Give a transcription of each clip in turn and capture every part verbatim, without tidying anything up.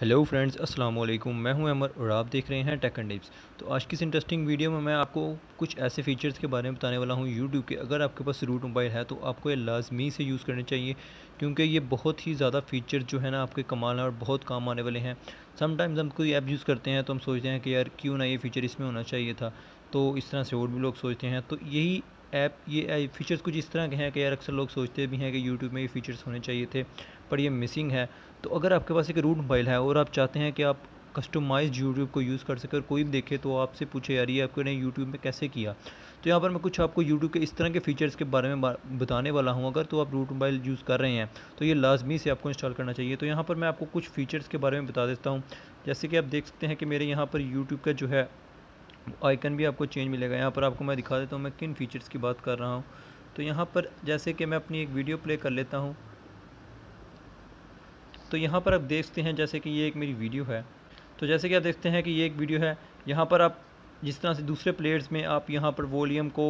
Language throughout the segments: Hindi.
हेलो फ्रेंड्स, अस्सलाम वालेकुम। मैं हूं अमर और आप देख रहे हैं टेक एंड टिप्स। तो आज की इस इंटरेस्टिंग वीडियो में मैं आपको कुछ ऐसे फीचर्स के बारे में बताने वाला हूं यूट्यूब के। अगर आपके पास रूट मोबाइल है तो आपको ये लाजमी से यूज़ करने चाहिए, क्योंकि ये बहुत ही ज़्यादा फीचर जो है ना आपके कमाल है और बहुत काम आने वाले हैं। समटाइम्स हम कोई ऐप यूज़ करते हैं तो हम सोचते हैं कि यार क्यों ना ये फ़ीचर इसमें होना चाहिए था, तो इस तरह से और भी लोग सोचते हैं। तो यही ऐप ये फीचर्स कुछ इस तरह के हैं कि यार अक्सर लोग सोचते भी हैं कि यूट्यूब में ये फ़ीचर्स होने चाहिए थे, पर ये मिसिंग है। तो अगर आपके पास एक रूट मोबाइल है और आप चाहते हैं कि आप कस्टमाइज्ड यूट्यूब को यूज़ कर सकें और कोई भी देखे तो आपसे पूछे यार ये आपने यूट्यूब में कैसे किया, तो यहाँ पर मैं कुछ आपको यूट्यूब के इस तरह के फीचर्स के बारे में बताने वाला हूँ। अगर तो आप रूट मोबाइल यूज़ कर रहे हैं तो ये लाजमी से आपको इंस्टॉल करना चाहिए। तो यहाँ पर मैं आपको कुछ फीचर्स के बारे में बता देता हूँ। जैसे कि आप देख सकते हैं कि मेरे यहाँ पर यूट्यूब का जो है आइकन भी आपको चेंज मिलेगा। यहाँ पर आपको मैं दिखा देता हूँ मैं किन फीचर्स की बात कर रहा हूँ। तो यहाँ पर जैसे कि मैं अपनी एक वीडियो प्ले कर लेता हूँ, तो यहाँ पर आप देखते हैं जैसे कि ये एक मेरी वीडियो है। तो जैसे कि आप देखते हैं कि ये एक वीडियो है, यहाँ पर आप जिस तरह से दूसरे प्लेयर्स में आप यहाँ पर वॉल्यूम को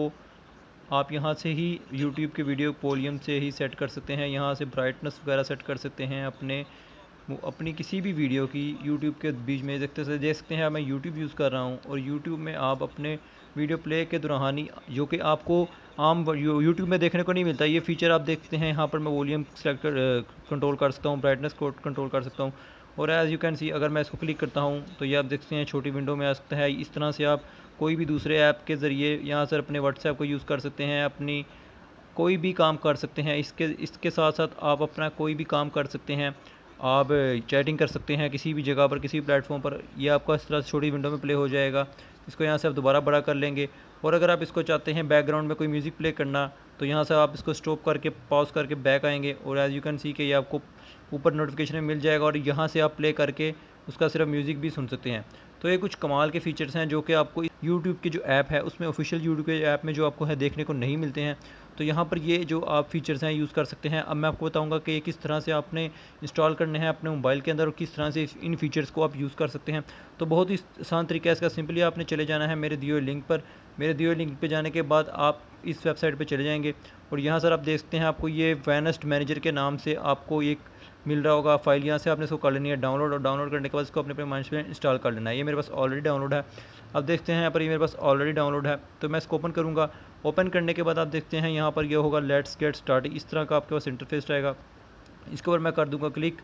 आप यहाँ से ही यूट्यूब के वीडियो वॉल्यूम से ही सेट कर सकते हैं। यहाँ से ब्राइटनेस वगैरह सेट कर सकते हैं अपने अपनी किसी भी वीडियो की यूट्यूब के बीच में। देखते से देख सकते हैं मैं यूट्यूब यूज़ कर रहा हूँ और यूट्यूब में आप अपने वीडियो प्ले के दौरान ही, जो कि आपको आम यूट्यूब में देखने को नहीं मिलता, ये फीचर आप देखते हैं। यहाँ पर मैं वॉल्यूम सेलेक्ट कर कंट्रोल कर सकता हूँ, ब्राइटनेस को कंट्रोल कर सकता हूँ। और एज़ यू कैन सी अगर मैं इसको क्लिक करता हूँ तो ये आप देखते हैं छोटी विंडो में आ सकता है। इस तरह से आप कोई भी दूसरे ऐप के ज़रिए यहाँ से अपने व्हाट्सएप को यूज़ कर सकते हैं, अपनी कोई भी काम कर सकते हैं। इसके इसके साथ साथ आप अपना कोई भी काम कर सकते हैं। आप चैटिंग कर सकते हैं किसी भी जगह पर, किसी भी प्लेटफॉर्म पर। ये आपका इस तरह से छोटी विंडो में प्ले हो जाएगा। इसको यहाँ से आप दोबारा बड़ा कर लेंगे। और अगर आप इसको चाहते हैं बैकग्राउंड में कोई म्यूज़िक प्ले करना, तो यहाँ से आप इसको स्टॉप करके पॉज करके बैक आएंगे और एज़ यू कैन सी कि ये आपको ऊपर नोटिफिकेशन में मिल जाएगा और यहाँ से आप प्ले करके उसका सिर्फ म्यूज़िक भी सुन सकते हैं। तो ये कुछ कमाल के फीचर्स हैं जो कि आपको यूट्यूब की जो ऐप है उसमें, ऑफिशियल यूट्यूब के ऐप में जो आपको है देखने को नहीं मिलते हैं। तो यहाँ पर ये जो आप फीचर्स हैं यूज़ कर सकते हैं। अब मैं आपको बताऊँगा कि किस तरह से आपने इंस्टॉल करने हैं अपने मोबाइल के अंदर और किस तरह से इन फीचर्स को आप यूज़ कर सकते हैं। तो बहुत ही आसान तरीका है इसका। सिंपली आपने चले जाना है मेरे दिए हुए लिंक पर। मेरे दिए हुए लिंक पर जाने के बाद आप इस वेबसाइट पर चले जाएंगे और यहाँ सर आप देखते हैं आपको ये वेनेस्ट मैनेजर के नाम से आपको एक मिल रहा होगा फाइल। यहाँ से आपने इसको कर लेनी है डाउनलोड, और डाउनलोड करने के बाद इसको अपने अपने मोबाइल में इंस्टॉल कर लेना है। ये मेरे पास ऑलरेडी डाउनलोड है। अब देखते हैं यहाँ पर ये मेरे पास ऑलरेडी डाउनलोड है, तो मैं इसको ओपन करूँगा। ओपन करने के बाद आप देखते हैं यहाँ पर ये होगा लेट्स गेट स्टार्ट। इस तरह का आपके पास इंटरफेस रहेगा। इसके ऊपर मैं कर दूँगा क्लिक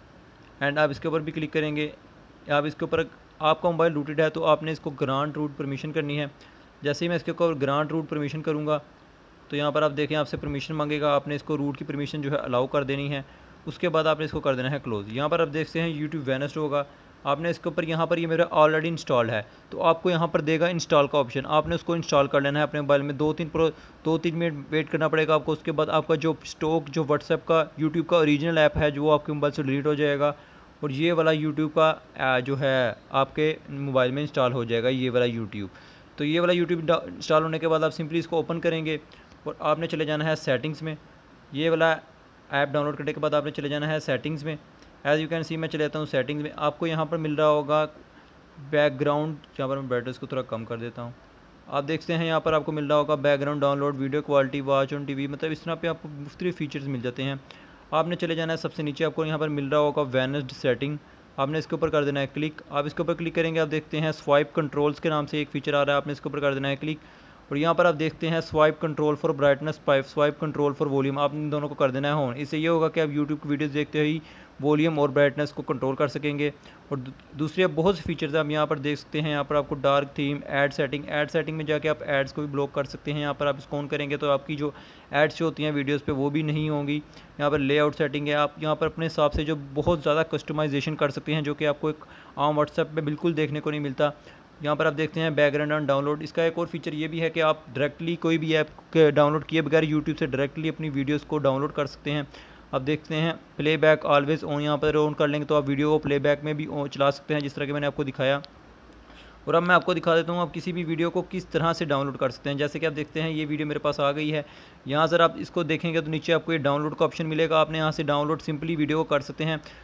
एंड आप इसके ऊपर भी क्लिक करेंगे। आप इसके ऊपर, आपका मोबाइल रूटेड है तो आपने इसको ग्रांट रूट परमिशन करनी है। जैसे ही मैं इसके ऊपर ग्रांट रूट परमिशन करूँगा तो यहाँ पर आप देखें आपसे परमिशन मांगेगा। आपने इसको रूट की परमिशन जो है अलाउ कर देनी है। उसके बाद आपने इसको कर देना है क्लोज़। यहाँ पर आप देखते हैं यूट्यूब वेनेस्ट होगा। आपने इसके ऊपर, यहाँ पर ये मेरा ऑलरेडी इंस्टॉल्ड है तो आपको यहाँ पर देगा इंस्टॉल का ऑप्शन। आपने उसको इंस्टॉल कर लेना है अपने मोबाइल में। दो तीन प्रो दो तीन मिनट वेट करना पड़ेगा आपको। उसके बाद आपका जो स्टॉक जो व्हाट्सएप का यूट्यूब का ओरिजिनल ऐप है जो आपके मोबाइल से डिलीट हो जाएगा और ये वाला यूट्यूब का जो है आपके मोबाइल में इंस्टॉल हो जाएगा, ये वाला यूट्यूब। तो ये वाला यूट्यूब इंस्टॉल होने के बाद आप सिंपली इसको ओपन करेंगे और आपने चले जाना है सेटिंग्स में। ये वाला ऐप डाउनलोड करने के बाद आपने चले जाना है सेटिंग्स में। एज़ यू कैन सी मैं चले जाता हूँ सेटिंग्स में। आपको यहाँ पर मिल रहा होगा बैकग्राउंड, यहाँ पर मैं ब्राइटनेस को थोड़ा कम कर देता हूँ। आप देखते हैं यहाँ पर आपको मिल रहा होगा background download, video quality, watch on TV, मतलब इस तरह पे आपको मुख्तलिफ फीचर्स मिल जाते हैं। आपने चले जाना है सबसे नीचे, आपको यहाँ पर मिल रहा होगा वेनेस्ड सेटिंग। आपने इसके ऊपर कर देना है क्लिक। आप इसके ऊपर क्लिक करेंगे, आप देखते हैं स्वाइप कंट्रोल्स के नाम से एक फीचर आ रहा है। आपने इसके ऊपर कर देना है क्लिक और यहाँ पर आप देखते हैं swipe control for brightness, pipe swipe control for volume. आप इन दोनों को कर देना है ऑन। इससे ये होगा कि आप यूट्यूब की वीडियोस देखते ही वॉल्यूम और ब्राइटनेस को कंट्रोल कर सकेंगे। और दूसरे बहुत से फीचर्स आप यहाँ पर देख सकते हैं। यहाँ पर आपको dark theme, ad setting, ad setting में जाके आप एड्स को भी ब्लॉक कर सकते हैं। यहाँ पर आप इसको ऑन करेंगे तो आपकी जो एड्स जो होती हैं वीडियोस पे वो भी नहीं होंगी। यहाँ पर लेआउट सेटिंग है। आप यहाँ पर अपने हिसाब से जो बहुत ज़्यादा कस्टमाइजेशन कर सकते हैं जो कि आपको एक आम व्हाट्सएप में बिल्कुल देखने को नहीं मिलता। यहाँ पर आप देखते हैं बैकग्राउंड ऑन डाउनलोड। इसका एक और फीचर ये भी है कि आप डायरेक्टली कोई भी ऐप डाउनलोड किए बगैर यूट्यूब से डायरेक्टली अपनी वीडियोस को डाउनलोड कर सकते हैं। आप देखते हैं प्लेबैक ऑलवेज ऑन, यहाँ पर ऑन कर लेंगे तो आप वीडियो को प्लेबैक में भी चला सकते हैं जिस तरह के मैंने आपको दिखाया। और अब मैं आपको दिखा देता हूँ आप किसी भी वीडियो को किस तरह से डाउनलोड कर सकते हैं। जैसे कि आप देखते हैं ये वीडियो मेरे पास आ गई है। यहाँ सर आप इसको देखेंगे तो नीचे आपको ये डाउनलोड का ऑप्शन मिलेगा। आपने यहाँ से डाउनलोड सिंपली वीडियो को कर सकते हैं।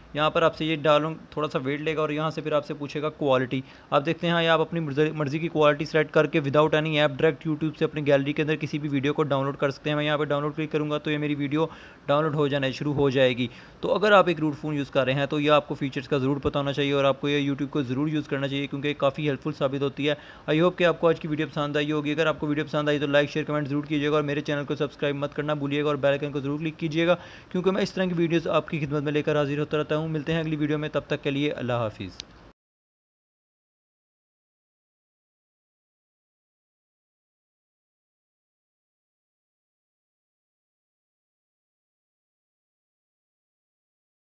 यहाँ पर आपसे ये डालो, थोड़ा सा वेट लेगा और यहाँ से फिर आपसे पूछेगा क्वालिटी। आप देखते हैं यहाँ आप अपनी मर्जी की क्वालिटी सेलेक्ट करके without any app direct YouTube से अपनी गैलरी के अंदर किसी भी वीडियो को डाउनलोड कर सकते हैं। मैं यहाँ पर डाउनलोड क्लिक करूँगा तो ये मेरी वीडियो डाउनलोड हो जाना शुरू हो जाएगी। तो अगर आप एक रूट फ़ोन यूज़ कर रहे हैं तो ये आपको फीचर्स का ज़रूर पता होना चाहिए और आपको ये यूट्यूब को ज़रूर यूज़ करना चाहिए, क्योंकि काफ़ी हेल्पफुल साबित होती है। आई होप कि आपको आज की वीडियो पसंद आई होगी। अगर आपको वीडियो पसंद आई तो लाइक शेयर कमेंट जरूर कीजिएगा और मेरे चैनल को सब्सक्राइब मत करना भूलिएगा और बेल आइकन को जरूर क्लिक कीजिएगा, क्योंकि मैं इस तरह की वीडियोस आपकी खिदमत में लेकर हाजिर होता रहता हूँ। मिलते हैं अगली वीडियो में, तब तक के लिए अल्लाह हाफिज़।